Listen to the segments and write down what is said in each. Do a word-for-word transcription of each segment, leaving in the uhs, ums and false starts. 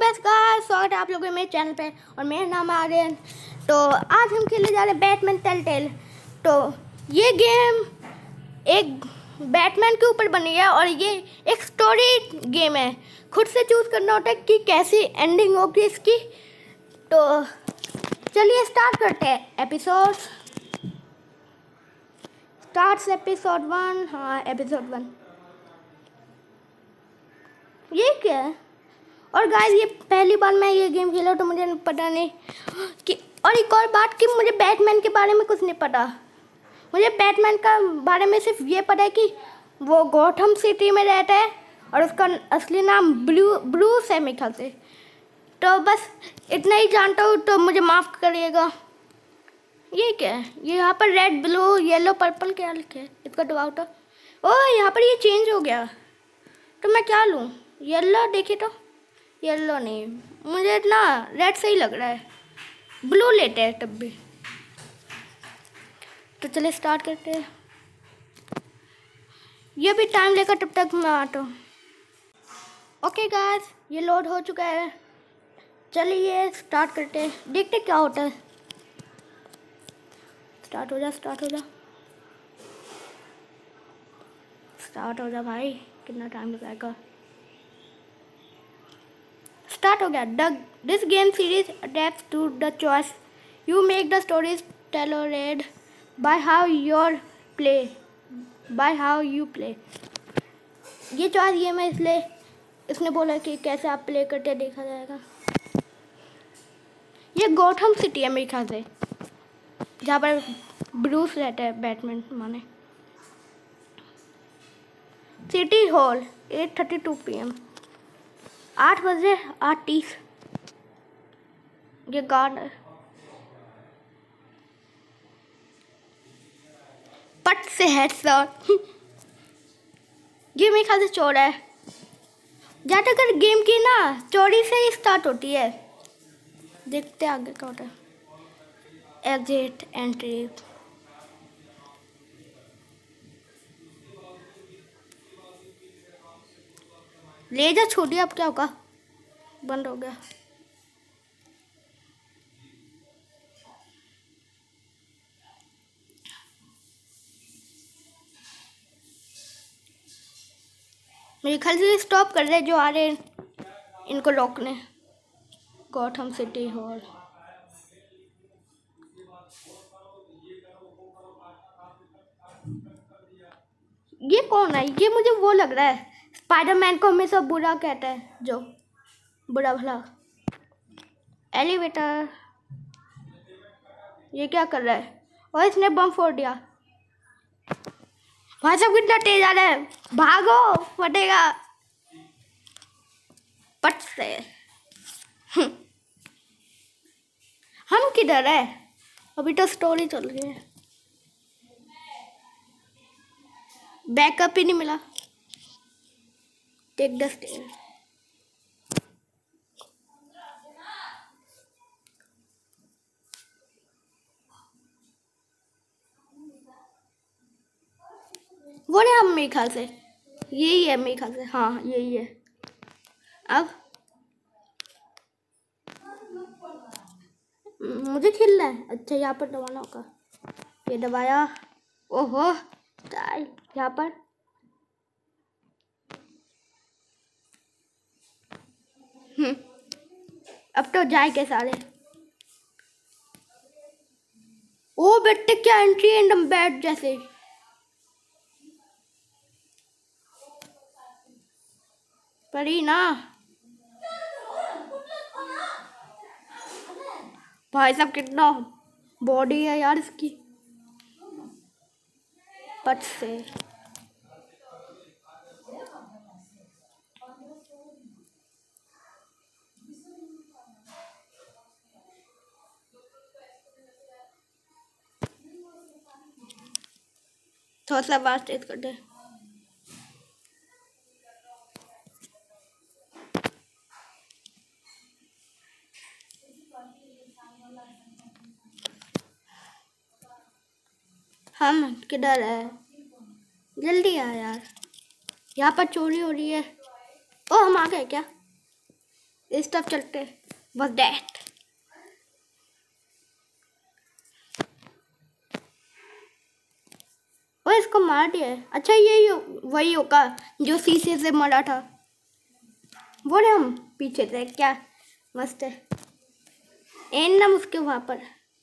नमस्कार, स्वागत है आप लोगों के मेरे चैनल पे और मेरा नाम है आर्यन। तो आज हम खेलने जा रहे हैं बैटमैन टेलटेल। तो ये गेम एक बैटमैन के ऊपर बनी है और ये एक स्टोरी गेम है। खुद से चूज़ करना होता है कि कैसी एंडिंग होगी इसकी। तो चलिए स्टार्ट करते हैं एपिसोड। Starts episode one. हाँ, एपिसोड वन। ये क्या है? और गाइस, ये पहली बार मैं ये गेम खेला तो मुझे पता नहीं कि, और एक और बात कि मुझे बैटमैन के बारे में कुछ नहीं पता। मुझे बैटमैन का बारे में सिर्फ ये पता है कि वो गॉथम सिटी में रहता है और उसका असली नाम ब्लू ब्रूस है मेरे ख्याल से। तो बस इतना ही जानता हूँ, तो मुझे माफ़ करिएगा। ये क्या है? ये यहाँ पर रेड, ब्लू, येलो, पर्पल क्या लिखे है? इसका दबाव तो ओह, यहाँ पर ये चेंज हो गया। तो मैं क्या लूँ? येलो देखिए तो। येलो नहीं, मुझे ना रेड सही लग रहा है। ब्लू लेते हैं तब भी। तो चलिए स्टार्ट करते हैं। ये भी टाइम लेकर, तब तक मैं आता हूँ। ओके गाइस, ये लोड हो चुका है। चलिए स्टार्ट करते हैं, देखते क्या होता है। स्टार्ट हो जा, स्टार्ट हो जा, स्टार्ट हो जा भाई, कितना टाइम लगाएगा। स्टार्ट हो गया। The this game series adept to the choice you make the stories tailored by how your play by how you play. ये चॉइस ये मैं इसलिए इसने बोला कि कैसे आप प्ले करते देखा जाएगा। ये गॉथम सिटी है मेरे ख्याल से, जहाँ पर ब्रूस रहता है, बैटमैन माने। City hall, at thirty two P M, आठ बजे आठ तीस। ये गार्ड है। पट से हेडशॉट। ये मेरे ख्याल से चोर है। ज़्यादातर गेम की ना चोरी से ही स्टार्ट होती है। देखते आगे क्या होता है। Exit, entry. ले जा छोड़िए, अब क्या होगा? बंद हो गया। मेरे ख्याल से स्टॉप कर रहे जो आ रहे हैं इनको रोकने। Gotham city hall. ये कौन है? ये मुझे वो लग रहा है, स्पाइडरमैन को हमेशा बुरा कहता है, जो बुरा भला। एलिवेटर। ये क्या कर रहा है? और इसने बम फोड़ दिया। भाई साहब कितना तेज आ रहा है, भागो फटेगा पट से। हम किधर है? अभी तो स्टोरी चल रही है। बैकअप ही नहीं मिला। Take the stair. वो नहीं, हम मेरे ख्याल से यही है, मेरे ख्याल से हाँ यही है। अब मुझे खेलना है। अच्छा, यहाँ पर दबाना होगा। ये दबाया। ओहो, यहाँ पर हम्म अब तो जाए के सारे। ओ बेटे, क्या एंट्री एंड बैट जैसे। पड़ी ना भाई साहब, कितना बॉडी है यार इसकी। पट से थोड़ा सा आवाज तेज कर दे। हम किधर है? जल्दी आ यार, यहाँ पर चोरी हो रही है। ओ, हम आ गए क्या? इस तरफ चलते बस डैट। और इसको मार दिया है। अच्छा ये वही होगा जो शीशे से मरा था। बोले हम पीछे थे क्या। मस्त है। एन नाम उसके वहां पर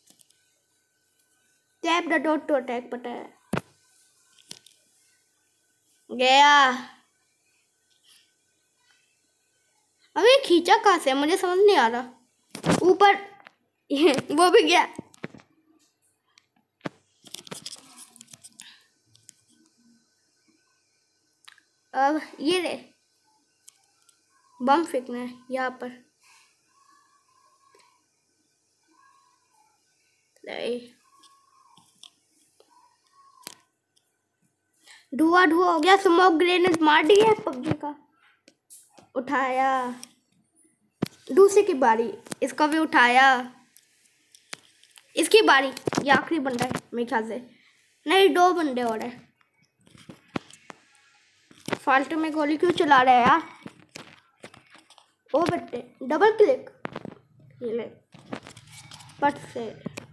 tap the dot to attack पता है। गया। अबे खींचा कहाँ से मुझे समझ नहीं आ रहा। ऊपर वो भी गया। अब ये ले बम फेंकना है यहाँ पर। धुआं धुआं हो गया। स्मोक ग्रेनेड मार दिया पबजी का। उठाया। दूसरे की बारी। इसका भी उठाया। इसकी बारी। ये आखिरी बंदा है मेरे ख्याल से। नहीं दो बंदे और है। फालतू में गोली क्यों चला रहे हैं यार। ओ बट्टे डबल क्लिक। ये ले पट से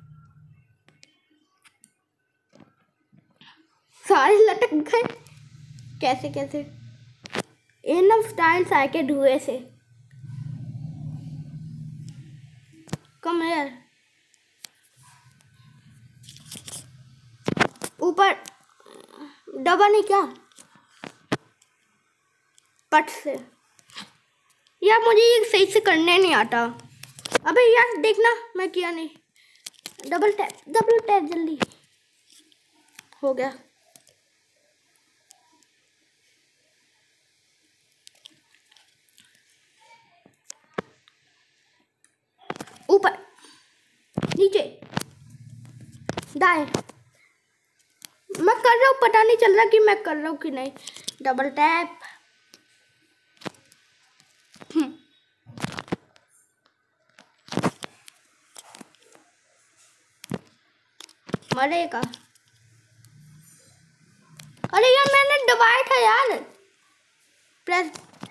सारे लटक गए। कैसे कैसे इन स्टाइल साइके धुएं से। कम यार ऊपर डबल नहीं क्या पट से। यार मुझे ये सही से करने नहीं आता। अबे यार देखना मैं किया नहीं। डबल टैप डबल टैप जल्दी हो गया। ऊपर नीचे दाएं। मैं कर रहा हूँ पता नहीं चल रहा कि मैं कर रहा हूँ कि नहीं। Double tap. मरेगा। अरे यार मैंने दबाया था यार प्रेस।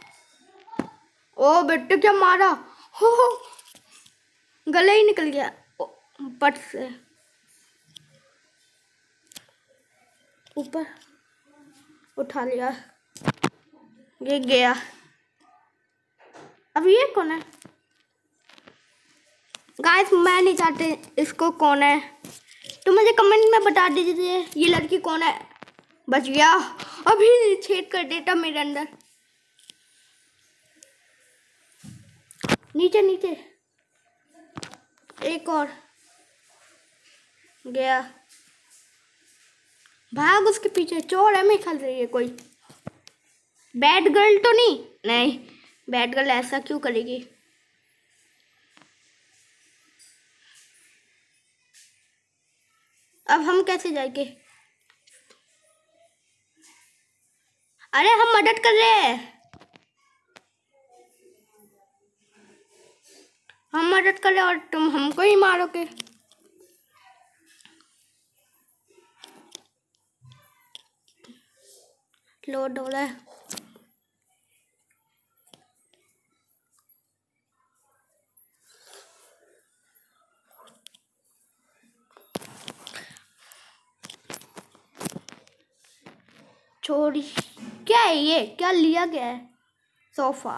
ओ बेटे क्या मारा। हो हो गले ही निकल गया पट से। ऊपर उठा लिया। ये गया। अब ये कौन है गाइस। मैं नहीं चाहते इसको कौन है तो मुझे कमेंट में बता दीजिए ये लड़की कौन है। बच गया। अभी छेद कर देता मेरे अंदर। नीचे नीचे एक और गया। भाग उसके पीछे। चोर है मैं खेल रही है कोई। बैड गर्ल तो नहीं। नहीं बैड गर्ल ऐसा क्यों करेगी। अब हम कैसे जाएंगे। अरे हम मदद कर रहे हैं। हम मदद कर रहे और तुम हमको ही मारोगे। लोड हो रहा है। छोड़ी क्या है ये क्या लिया गया है। Sofa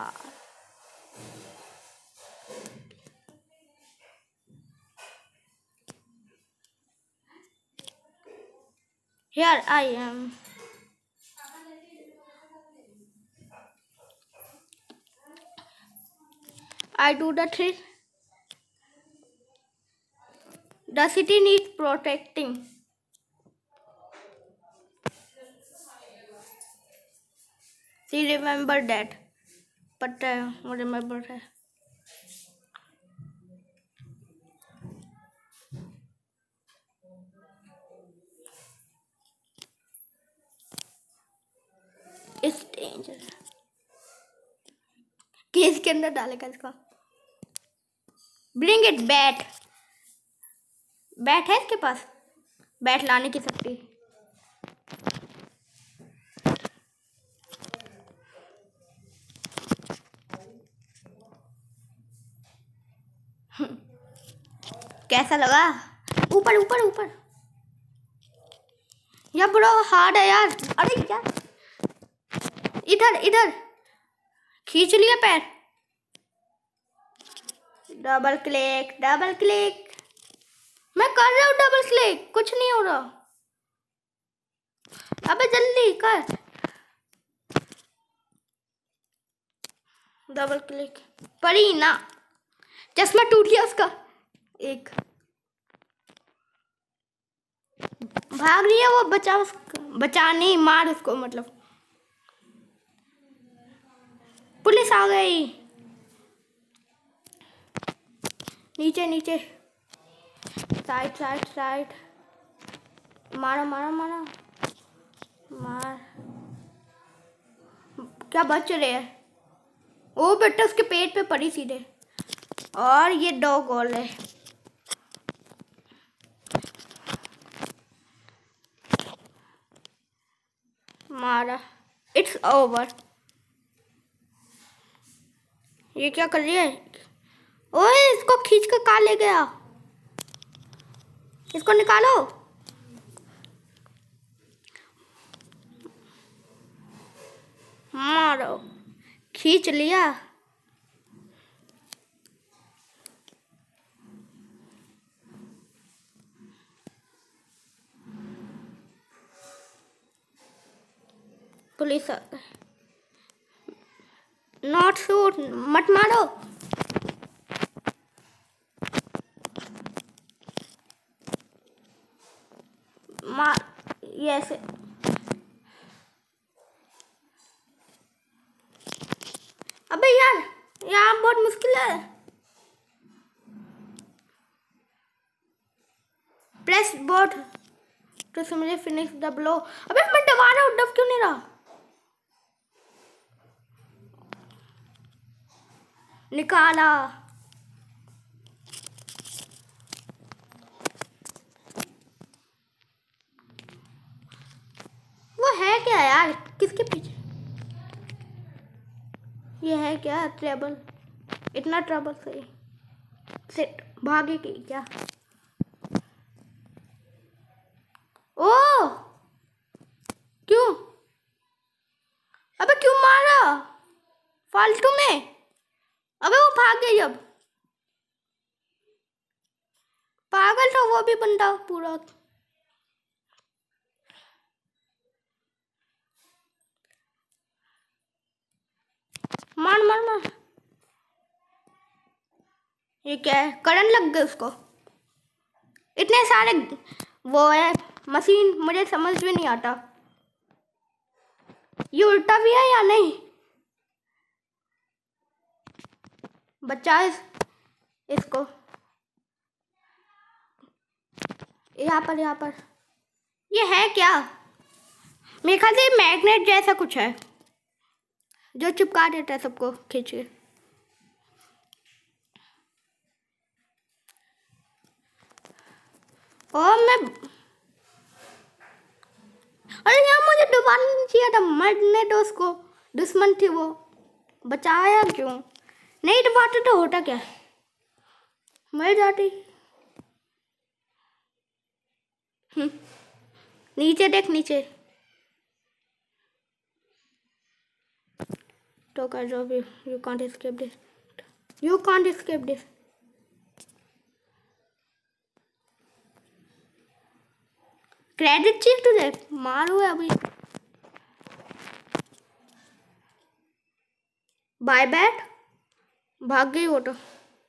Here I am. I do the thing. The city needs protecting. She remembered that. But I uh, remember her. It's dangerous. Case के अंदर डालेगा इसका। Bring it bat. बैट है इसके पास। बैट लाने की शक्ति। कैसा लगा? ऊपर ऊपर ऊपर यार, बड़ा हार्ड है यार। अरे यार, इधर इधर खींच लिया पैर। डबल क्लिक डबल क्लिक, मैं कर रहा हूँ डबल क्लिक, कुछ नहीं हो रहा। अबे जल्दी कर। डबल क्लिक, पड़ी ना, चश्मा टूट गया उसका। एक भाग रही है वो, बचा उसको, बचा नहीं, मार उसको, मतलब पुलिस आ गई। नीचे नीचे, साइड साइड साइड, मारो मारो मारो मार। क्या बच रहे हैं? ओ बेटा, उसके पेट पे पड़ी सीधे। और ये दो गोल है। मारा, इट्स ओवर। ये क्या कर रही है? ओए, इसको खींच कर कहाँ ले गया? इसको निकालो। मारो, खींच लिया। पुलिस नॉट शूट, मत मारो। मार, ये ऐसे। अबे यार, यहाँ बहुत मुश्किल है। प्रेस बोर्ड तो समझे फिनिश द ब्लो। अबे मैं दबा रहा हूँ, दब क्यों नहीं रहा? निकाला। वो है क्या यार? किसके पीछे? ये है क्या ट्रबल? इतना ट्रबल सही सेट भागे की क्या? ओ क्यों? अबे क्यों मारा फालतू में? अबे वो भाग गई। अब पागल था वो भी बंदा पूरा। मार मार मार। ये क्या है? करंट लग गए उसको। इतने सारे वो है मशीन, मुझे समझ में नहीं आता ये उल्टा भी है या नहीं। बच्चा इस, इसको यहाँ पर यहाँ पर। ये है क्या? मेरे ख्याल से मैग्नेट जैसा कुछ है जो चिपका देता है सबको खींच के। और मैं, अरे यार मुझे डुबाना नहीं चाहिए था, मरने दो उसको, दुश्मन थी वो, बचाया क्यों? नहीं डुबाते तो होता क्या, मर जाती। नीचे देख, नीचे तो कर जो भी। You can't escape this, you can't escape this. Credit चाहिए तुझे? मारो अभी। बाय बैट, भाग गई वो तो।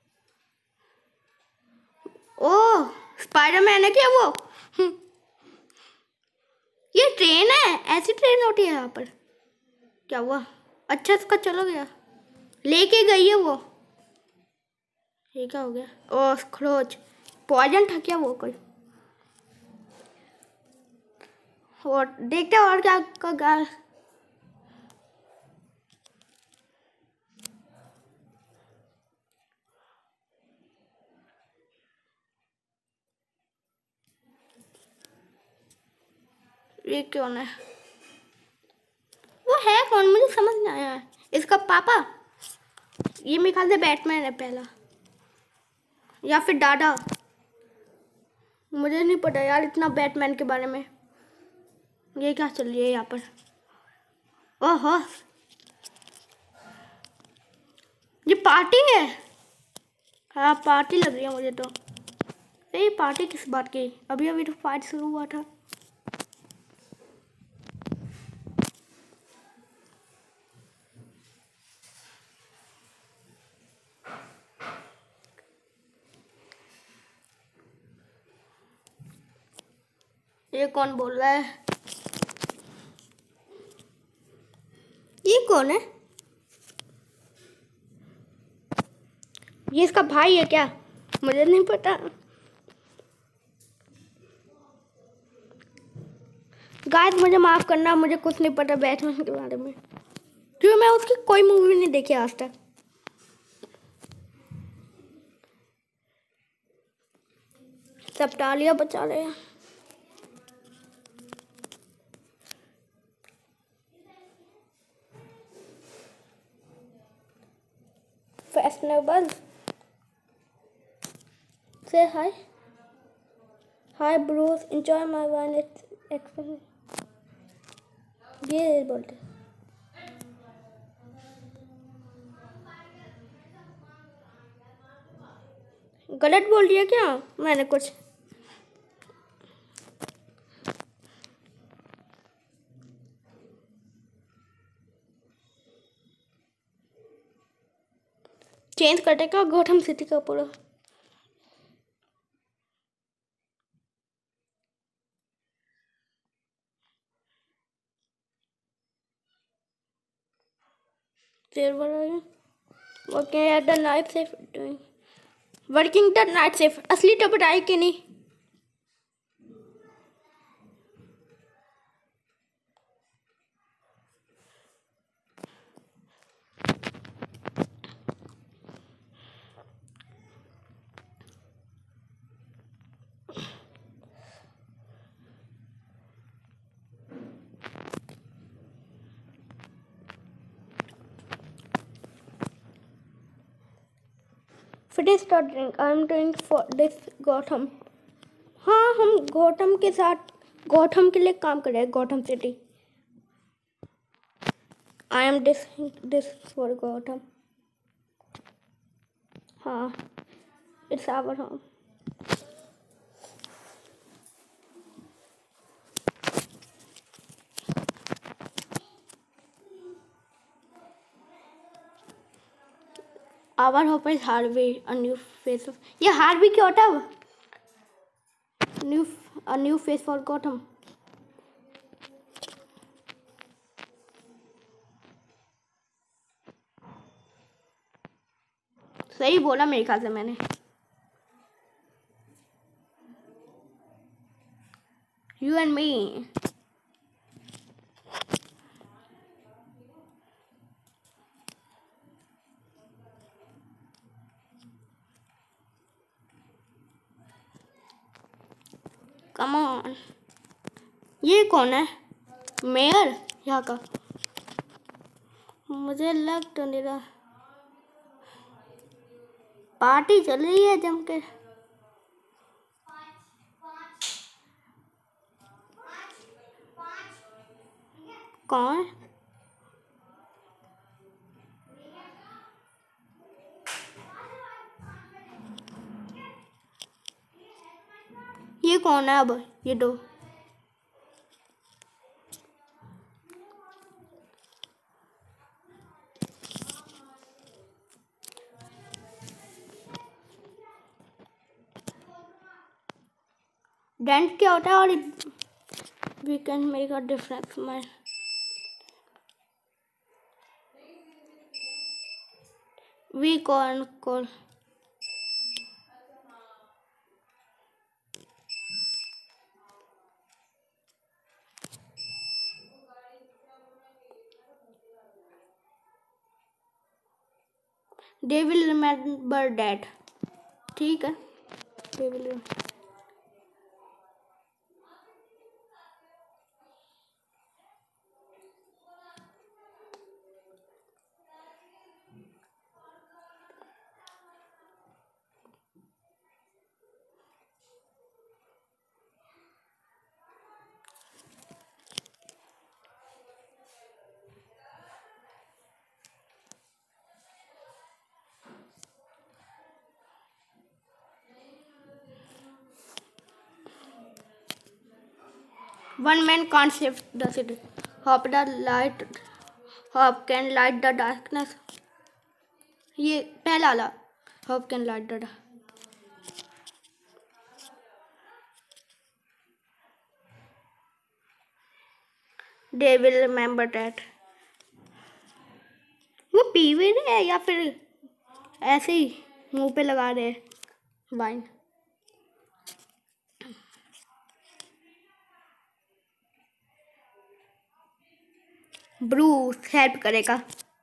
ओह स्पाइडरमैन है क्या वो? ये ट्रेन है, ऐसी ट्रेन होती है यहाँ पर? क्या हुआ? अच्छा इसका चला गया, लेके गई है वो। ये क्या हो गया? ओह खरोच, पॉइजन था क्या वो कोई? और देखते और क्या का। ये क्यों है? वो है कौन, मुझे समझ नहीं आया। इसका पापा? ये मेरे ख्याल से बैटमैन है पहला। या फिर डाडा, मुझे नहीं पता यार इतना बैटमैन के बारे में। ये क्या चल रही है यहाँ पर? ओहो, ये पार्टी है। हाँ पार्टी लग रही है मुझे तो। ये पार्टी किस बात की? अभी अभी तो फाइट शुरू हुआ था। ये कौन बोल रहा है? ये कौन है? ये इसका भाई है क्या? मुझे नहीं पता। गाइस मुझे माफ करना, मुझे कुछ नहीं पता बैटमैन के बारे में, क्योंकि मैं उसकी कोई मूवी नहीं देखी आज तक। सब तालियां बजा रहे हैं। फैशनेबल से hi hi Bruce, enjoy my wine experience. ये बोलते गलत बोल दिया क्या मैंने कुछ? चेंज करने का गौतम सिटी का पूरा। Working at the night shift, working the night shift असली तो बताई कि नहीं? Finish the drink. I am doing for this Gautam. हाँ हम गौतम के साथ गौतम के लिए काम कर रहे हैं, Gotham city. I am this this for Gotham. हाँ it's our home। Our hope is Harvey, a new face of, ये हार्वी क्या होता है? New a new face for Gotham. सही बोला मेरे ख्याल से मैंने। You and me। Come on। ये कौन है? मेयर यहाँ का? मुझे लग तो नहीं रहा। पार्टी चल रही है जम के। कौन? ये कौन है? अब ये दो डेंट क्या होता है? और we can make a difference my we con call they will remember that. ठीक है they will. One man can't save the city, hope the light hope can light the darkness. ये पहला वाला, hope can light the they will remember that. वो पी भी रहे हैं या फिर ऐसे ही मुंह पे लगा रहे वाइन। ब्रूस हेल्प करेगा।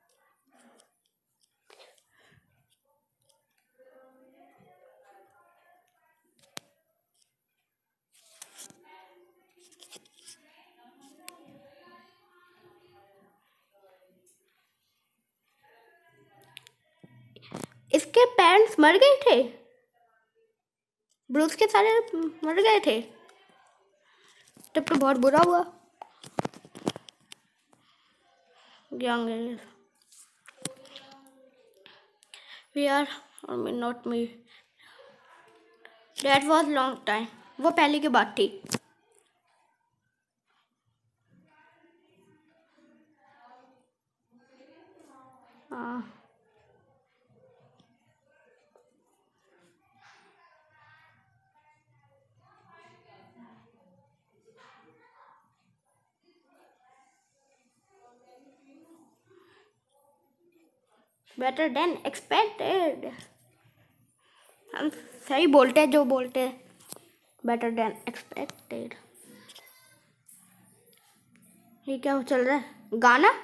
इसके पेरेंट्स मर गए थे, ब्रूस के सारे मर गए थे, तब तो बहुत बुरा हुआ। Young we are or me not me, that was long time। वो पहले की बात थी। हाँ बेटर देन एक्सपेक्टेड। हम सही बोलते हैं जो बोलते हैं, बेटर देन एक्सपेक्टेड। ये क्या चल रहा है गाना?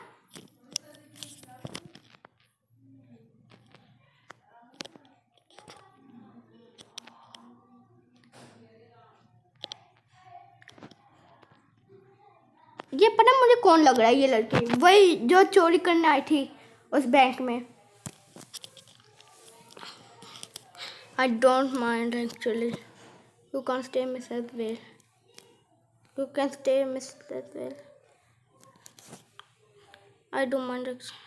ये पता मुझे कौन लग रहा है? ये लड़की वही जो चोरी करने आई थी उस बैंक में। I don't mind actually. You can stay, Missus Well. You can stay, Missus Well. I don't mind actually.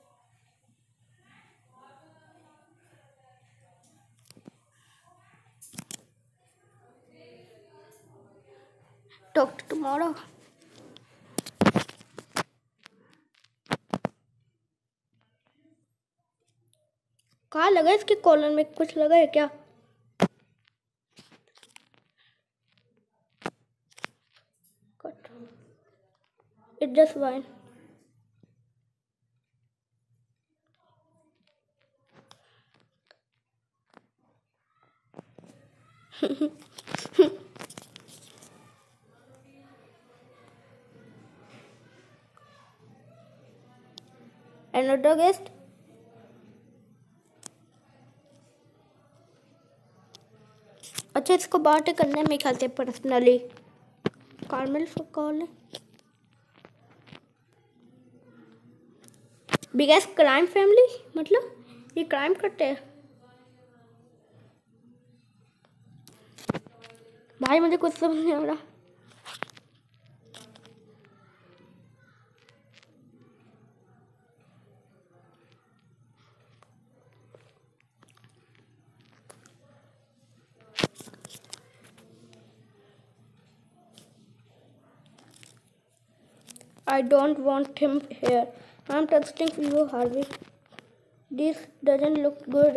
Talk to tomorrow. कहाँ लगा इसके कॉलर में? कुछ लगा है क्या? It's just fine. Another guest? अच्छा, इसको बात करने में ख्याल से पर्सनली कार्मेल को कॉल है। बिगेस्ट क्राइम फैमिली मतलब ये क्राइम करते हैं भाई, मुझे कुछ समझ नहीं आ रहा। I don't want him here. I'm trusting you, Harvey. This doesn't look good.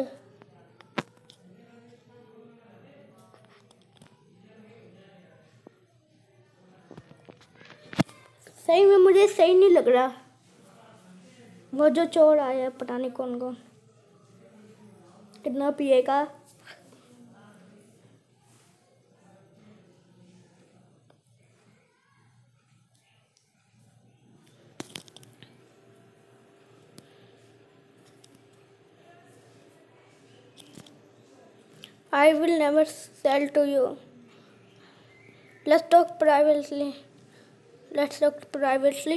सही में मुझे सही नहीं लग रहा। वो जो चोर आया पता नहीं कौन कौन, कितना पिएगा। I will never sell to you. Let's talk privately. Let's talk privately.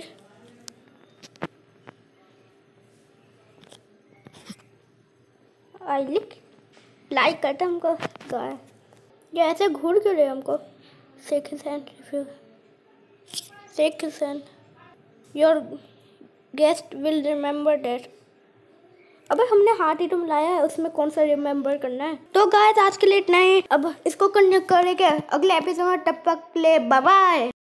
I like like करता हमको गाय। ये ऐसे घूर क्यों रहे हमको? Shake his hand if you shake his hand. Your guest will remember that. अबे हमने हाथ ही तो मिलाया है, उसमें कौन सा रिमेम्बर करना है। तो गाइस आज के लिए इतना ही। अब इसको कंटिन्यू करेंगे अगले एपिसोड में, तब तक के लिए बाय बाय।